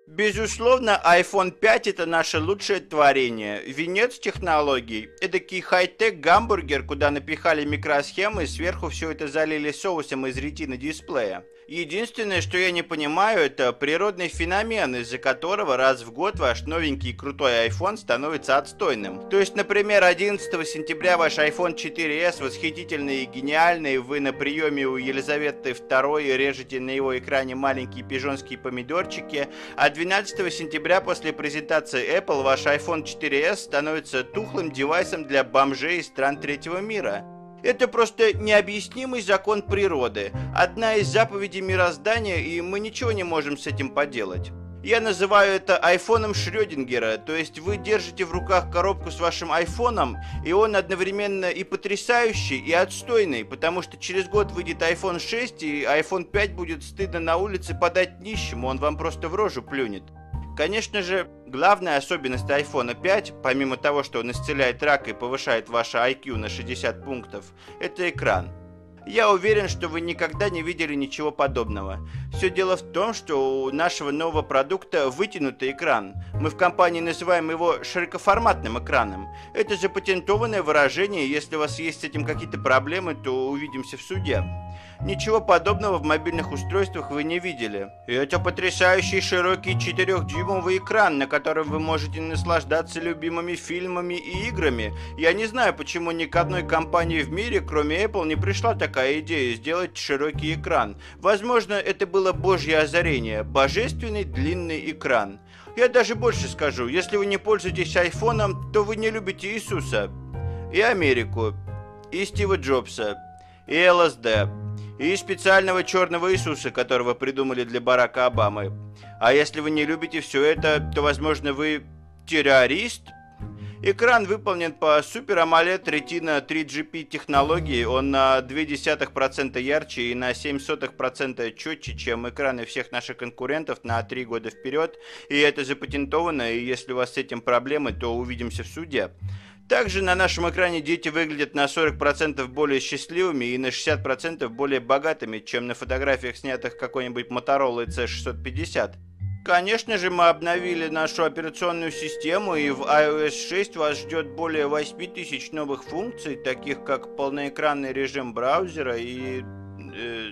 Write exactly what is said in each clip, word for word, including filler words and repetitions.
Безусловно, айфон пять это наше лучшее творение. Венец технологий. Эдакий хай-тек гамбургер, куда напихали микросхемы и сверху все это залили соусом из ретины дисплея. Единственное, что я не понимаю, это природный феномен, из-за которого раз в год ваш новенький крутой iPhone становится отстойным. То есть, например, одиннадцатого сентября ваш айфон четыре эс восхитительный и гениальный, вы на приеме у Елизаветы второй режете на его экране маленькие пижонские помидорчики, а двенадцатого сентября после презентации Apple ваш айфон четыре эс становится тухлым девайсом для бомжей из стран третьего мира. Это просто необъяснимый закон природы, одна из заповедей мироздания, и мы ничего не можем с этим поделать. Я называю это айфоном Шрёдингера, то есть вы держите в руках коробку с вашим айфоном, и он одновременно и потрясающий, и отстойный, потому что через год выйдет айфон шесть, и айфон пять будет стыдно на улице подать нищему, он вам просто в рожу плюнет. Конечно же, главная особенность айфон пять, помимо того, что он исцеляет рак и повышает ваше ай кью на шестьдесят пунктов, это экран. Я уверен, что вы никогда не видели ничего подобного. Все дело в том, что у нашего нового продукта вытянутый экран. Мы в компании называем его широкоформатным экраном. Это запатентованное выражение, если у вас есть с этим какие-то проблемы, то увидимся в суде. Ничего подобного в мобильных устройствах вы не видели. И это потрясающий широкий четырёхдюймовый экран, на котором вы можете наслаждаться любимыми фильмами и играми. Я не знаю, почему ни к одной компании в мире, кроме Apple, не пришла такая идея сделать широкий экран. Возможно, это было божье озарение, божественный длинный экран. Я даже больше скажу, если вы не пользуетесь айфоном, то вы не любите Иисуса, и Америку, и Стива Джобса, и эл эс дэ, и специального черного Иисуса, которого придумали для Барака Обамы. А если вы не любите все это, то, возможно, вы террорист? Экран выполнен по Super AMOLED Retina три джи пи технологии. Он на ноль целых две десятых процента ярче и на семь сотых процента четче, чем экраны всех наших конкурентов на три года вперед. И это запатентовано, и если у вас с этим проблемы, то увидимся в суде. Также на нашем экране дети выглядят на сорок процентов более счастливыми и на шестьдесят процентов более богатыми, чем на фотографиях, снятых какой-нибудь Motorola си шестьсот пятьдесят. Конечно же, мы обновили нашу операционную систему, и в ай о эс шесть вас ждет более восьми тысяч новых функций, таких как полноэкранный режим браузера и... Э,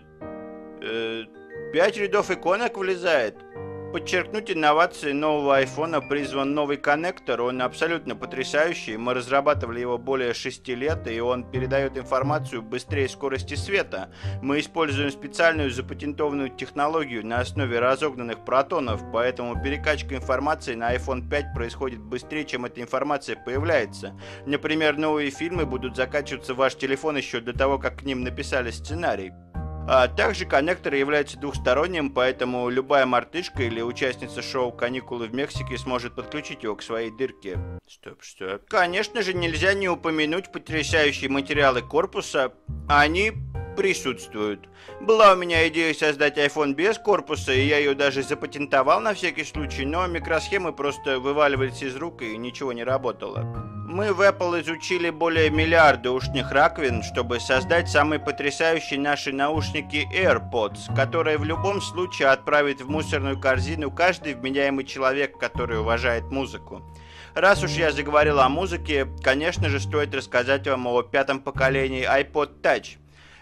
э, пять рядов иконок влезает. Подчеркнуть инновации нового айфона призван новый коннектор, он абсолютно потрясающий, мы разрабатывали его более шести лет, и он передает информацию быстрее скорости света. Мы используем специальную запатентованную технологию на основе разогнанных протонов, поэтому перекачка информации на айфон пять происходит быстрее, чем эта информация появляется. Например, новые фильмы будут закачиваться в ваш телефон еще до того, как к ним написали сценарий. А также коннектор является двухсторонним, поэтому любая мартышка или участница шоу «Каникулы в Мексике» сможет подключить его к своей дырке. Стоп, что? Конечно же, нельзя не упомянуть потрясающие материалы корпуса. Они присутствуют. Была у меня идея создать iPhone без корпуса, и я ее даже запатентовал на всякий случай, но микросхемы просто вываливались из рук, и ничего не работало. Мы в Apple изучили более миллиарда ушных раковин, чтобы создать самые потрясающие наши наушники AirPods, которые в любом случае отправит в мусорную корзину каждый вменяемый человек, который уважает музыку. Раз уж я заговорил о музыке, конечно же, стоит рассказать вам о пятом поколении iPod Touch.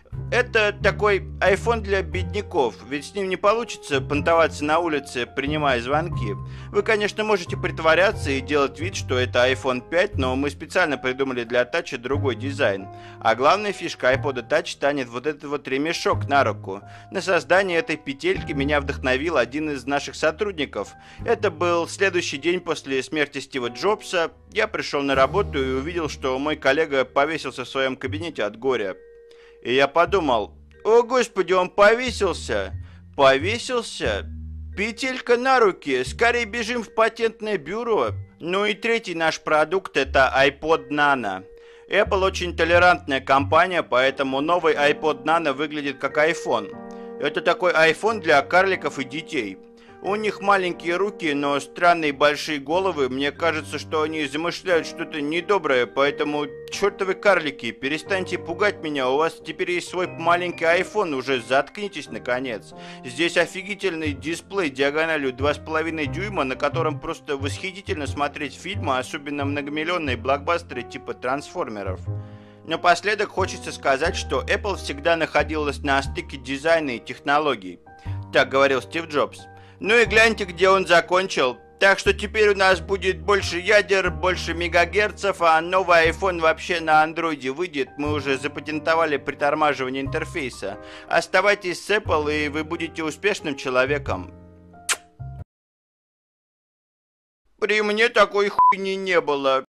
Это такой iPhone для бедняков, ведь с ним не получится понтоваться на улице, принимая звонки. Вы, конечно, можете притворяться и делать вид, что это айфон пять, но мы специально придумали для Touch другой дизайн. А главная фишка iPod Touch станет вот этот вот ремешок на руку. На создание этой петельки меня вдохновил один из наших сотрудников. Это был следующий день после смерти Стива Джобса. Я пришел на работу и увидел, что мой коллега повесился в своем кабинете от горя. И я подумал, о господи, он повесился, повесился, петелька на руке, скорее бежим в патентное бюро. Ну и третий наш продукт это iPod Nano. Apple очень толерантная компания, поэтому новый iPod Nano выглядит как iPhone. Это такой iPhone для карликов и детей. У них маленькие руки, но странные большие головы. Мне кажется, что они замышляют что-то недоброе, поэтому, чертовы карлики, перестаньте пугать меня. У вас теперь есть свой маленький айфон, уже заткнитесь наконец. Здесь офигительный дисплей диагональю два с половиной дюйма, на котором просто восхитительно смотреть фильмы, особенно многомиллионные блокбастеры типа трансформеров. Напоследок хочется сказать, что Apple всегда находилась на стыке дизайна и технологий. Так говорил Стив Джобс. Ну и гляньте, где он закончил. Так что теперь у нас будет больше ядер, больше мегагерцев, а новый iPhone вообще на андроиде выйдет. Мы уже запатентовали притормаживание интерфейса. Оставайтесь с Apple, и вы будете успешным человеком. При мне такой хуйни не было.